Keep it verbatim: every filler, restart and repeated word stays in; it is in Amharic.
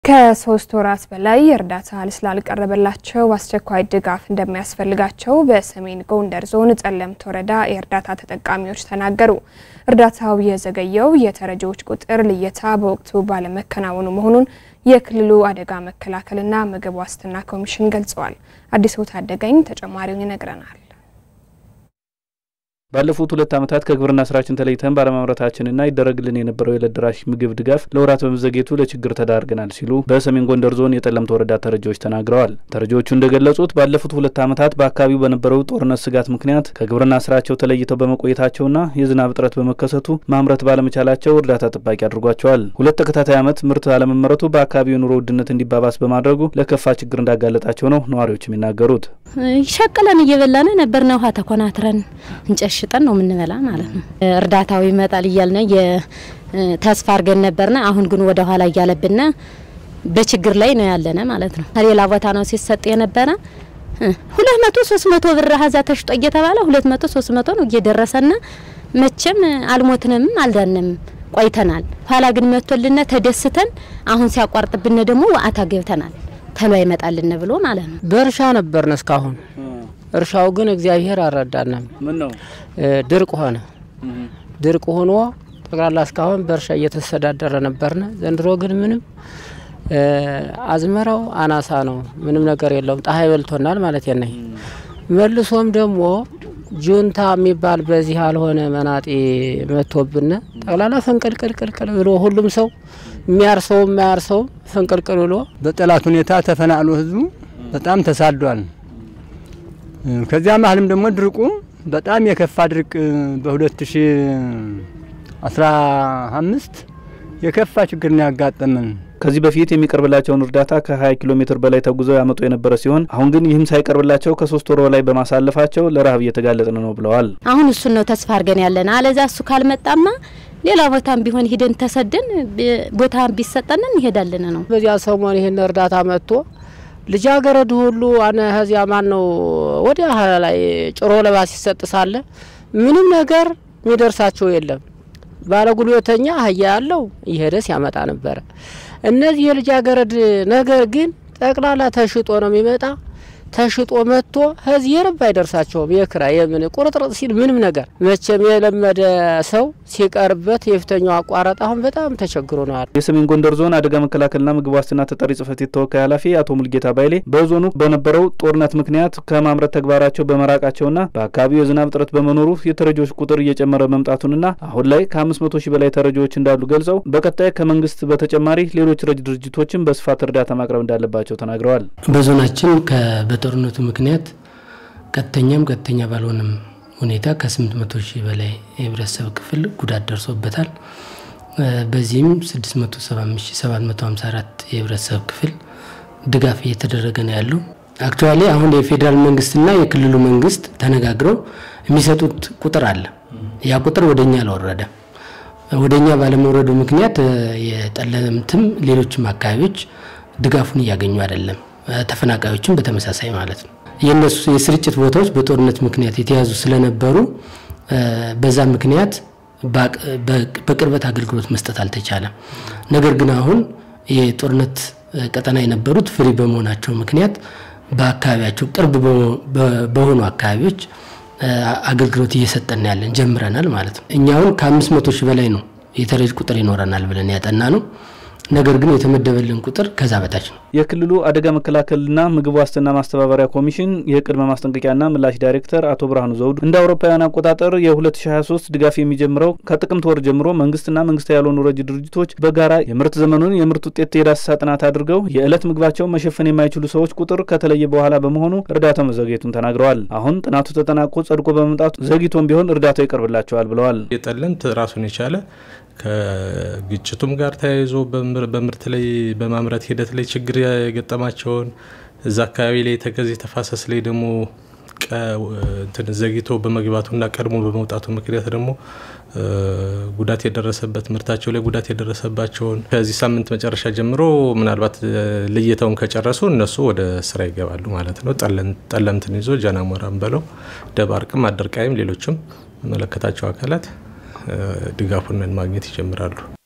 ከሶስት ወራት በላይ እርዳታ ስላልቀረበላቸው አስቸኳይ ድጋፍ እንደሚያስፈልጋቸው በሰሜን ጎንደር ዞን ጠለምት ወረዳ የእርዳታ ተጠቃሚዎች ተናገሩ። እርዳታው የዘገየው የተረጂዎች ቁጥር ልየታ በወቅቱ ባለመከናወኑ መሆኑን የክልሉ አደጋ መከላከልና ምግብ ዋስትና ኮሚሽን ገልጸዋል። አዲሱ ታደገኝ ተጨማሪውን ይነግረናል። ባለፉት ሁለት ዓመታት ከግብርና ስራችን ተለይተን ባለማምረታችንና ይደረግልን የነበረው የለድራሽ ምግብ ድጋፍ ለወራት በመዘግየቱ ለችግር ተዳርገናል ሲሉ በሰሜን ጎንደር ዞን የጠለምት ወረዳ ተረጂዎች ተናግረዋል። ተረጂዎቹ እንደገለጹት ባለፉት ሁለት ዓመታት በአካባቢው በነበረው ጦርነት ስጋት ምክንያት ከግብርና ስራቸው ተለይተው በመቆየታቸውና የዝናብ እጥረት በመከሰቱ ማምረት ባለመቻላቸው እርዳታ ጥባቂ አድርጓቸዋል። ሁለት ተከታታይ ዓመት ምርት አለመመረቱ በአካባቢው ኑሮ ውድነት እንዲባባስ በማድረጉ ለከፋ ችግር እንዳጋለጣቸው ነው ነዋሪዎች የሚናገሩት። ይሸቀለን እየበላን ነበርና ውሃ ተኮናትረን እንጨሽ ሽጠን ነው ምንበላ ማለት ነው። እርዳታው ይመጣል ይያልና የተስፋ አርገን ነበርና አሁን ግን ወደ ኋላ ያለብና በችግር ላይ ነው ያለነ ማለት ነው። ከሌላ ቦታ ነው ሲሰጥ የነበረ ሁለት መቶ ሶስት መቶ ብር ሀዛ ተሽጦ እየተባለ ሁለት መቶ ሶስት መቶ ነው እየደረሰና መቼም አልሞትንም አልዳንም ቆይተናል። ኋላ ግን መጥቶልና ተደስተን አሁን ሲያቋርጥብን ደግሞ ዋአታ ገብተናል ተሎ ይመጣልን ብሎ ማለት ነው። በርሻ ነበርና እስካሁን እርሻው ግን እግዚአብሔር አረዳናም ምን ነው ድርቅ ሆነ ድርቅ ሆኖ ተግራላ እስካሁን በርሻ እየተሰዳደረ ነበርና ዘንድሮ ግን ምንም አዝመራው አናሳ ነው ምንም ነገር የለውም ጣሃይ በልቶናል ማለት የነኝ መልሶም ደግሞ ጁንታ የሚባል በዚህ አልሆነ መናጤ መጥቶብና ተግራላ ፈንቀልቀልቀል ብሎ ሁሉም ሰው የሚያርሰው የማያርሰው ፈንቀልቀል ብሎ በጠላት ሁኔታ ተፈናቅሎ ህዝቡ በጣም ተሳዷል። ከዚያ ማህልም ደግሞ ድርቁ በጣም የከፋ ድርቅ በ2015 የከፋ ችግር ነው ያጋጠመን። ከዚህ በፊት የሚቀርብላቸውን እርዳታ ከ20 ኪሎ ሜትር በላይ ተጉዘው ያመጡ የነበረ ሲሆን አሁን ግን ይህም ሳይቀርብላቸው ከሶስት ወር በላይ በማሳለፋቸው ለራብ እየተጋለጠን ነው ብለዋል። አሁን እሱ ነው ተስፋ አርገን ያለና አለዛ እሱ ካልመጣማ ሌላ ቦታም ቢሆን ሄደን ተሰደን ቦታም ቢሰጠን እንሄዳለን ነው። በዚያ ሰሞን ይሄን እርዳታ መጥቶ ልጃገረድ ሁሉ አነ ሀዚያ ማን ነው ወዲያ ላይ ጭሮ ለባስ ይሰጥሳለ ምንም ነገር የሚደርሳቸው የለም። ባለጉልበተኛ አህያ ያለው ይሄደስ ያመጣ ነበር። እነዚህ የልጃገረድ ነገር ግን ጠቅላላ ተሽጦ ነው የሚመጣ ተሽጦ መጥቶ ህዝብ የረባ ይደርሳቸው የክራይ የምን ቁርጥርጥ ሲል ምንም ነገር መቼም የለመደ ሰው ሲቀርበት የፍተኛው አቋራጭ አሁን በጣም ተቸግሮ ነው። የሰሜን ጎንደር ዞን አደጋ መከላከልና ምግብ ዋስትና ተጠሪ ጽፈት የተወካይ ኃላፊ አቶ ሙልጌታ ባይሌ በዞኑ በነበረው ጦርነት ምክንያት ከማምረት ተግባራቸው በመራቃቸውና በአካባቢው የዝናብ እጥረት በመኖሩ የተረጂዎች ቁጥር እየጨመረ መምጣቱንና አሁን ላይ ከ500 ሺህ በላይ ተረጂዎች እንዳሉ ገልጸው በቀጣይ ከመንግስት በተጨማሪ ሌሎች ረጅ ድርጅቶችን በስፋት እርዳታ ማቅረብ እንዳለባቸው ተናግረዋል። በዞናችን ከበጦርነቱ ምክንያት ቀጥተኛም ቀጥተኛ ባልሆነም ሁኔታ ከ800 ሺህ በላይ የህብረተሰብ ክፍል ጉዳት ደርሶበታል። በዚህም ስድስት መቶ ሰባ አምስት ሺህ ሰባት መቶ ሃምሳ አራት የህብረተሰብ ክፍል ድጋፍ እየተደረገ ነው ያለው። አክቹአሊ አሁን የፌደራል መንግስትና የክልሉ መንግስት ተነጋግረው የሚሰጡት ቁጥር አለ። ያ ቁጥር ወደኛ አልወረደ። ወደኛ ባለመውረዱ ምክንያት የጠለምትም ሌሎችም አካባቢዎች ድጋፉን ያገኙ አይደለም። ተፈናቃዮችን በተመሳሳይ ማለት ነው። የነሱ የስርጭት ቦታዎች በጦርነት ምክንያት የተያዙ ስለነበሩ በዛ ምክንያት በቅርበት አገልግሎት መስጠት አልተቻለም። ነገር ግን አሁን የጦርነት ቀጠና የነበሩት ፍሪ በመሆናቸው ምክንያት በአካባቢያቸው ቅርብ በሆኑ አካባቢዎች አገልግሎት እየሰጠን ያለን ጀምረናል ማለት ነው። እኛው ከ500 ሺህ በላይ ነው የተረጅ ቁጥር ይኖርናል ብለን ያጠና ነው። ነገር ግን የተመደበልን ቁጥር ከዛ በታች ነው። የክልሉ አደጋ መከላከልና ምግብ ዋስትና ማስተባበሪያ ኮሚሽን የቅድመ ማስጠንቀቂያና ምላሽ ዳይሬክተር አቶ ብርሃኑ ዘውዱ እንደ አውሮፓውያን አቆጣጠር የ2023 ድጋፍ የሚጀምረው ከጥቅምት ወር ጀምሮ መንግስትና መንግስታዊ ያልሆኑ ረጅ ድርጅቶች በጋራ የምርት ዘመኑን የምርት ውጤት የዳሰሳ ጥናት አድርገው የዕለት ምግባቸውን መሸፈን የማይችሉ ሰዎች ቁጥር ከተለየ በኋላ በመሆኑ እርዳታው መዘግየቱን ተናግረዋል። አሁን ጥናቱ ተጠናቆ ጸድቆ በመምጣቱ ዘግይቶም ቢሆን እርዳታው ይቀርብላቸዋል ብለዋል። የጠለምት ራሱን የቻለ ከግጭቱም ጋር ተያይዞ በምርት ላይ በማምረት ሂደት ላይ ችግር የገጠማቸውን እዛ አካባቢ ላይ ተከዜ ተፋሰስ ላይ ደግሞ እንትን ዘግይቶ በመግባቱና ቀድሞ በመውጣቱ ምክንያት ደግሞ ጉዳት የደረሰበት ምርታቸው ላይ ጉዳት የደረሰባቸውን ከዚህ ሳምንት መጨረሻ ጀምሮ ምናልባት ለየታውን ከጨረሱ እነሱ ወደ ስራ ይገባሉ ማለት ነው። ጠለምትን ይዞ ጃናሞራን በለው ደባርቅም አደርቃይም ሌሎችም መለከታቸው አካላት ድጋፉን ማግኘት ይጀምራሉ።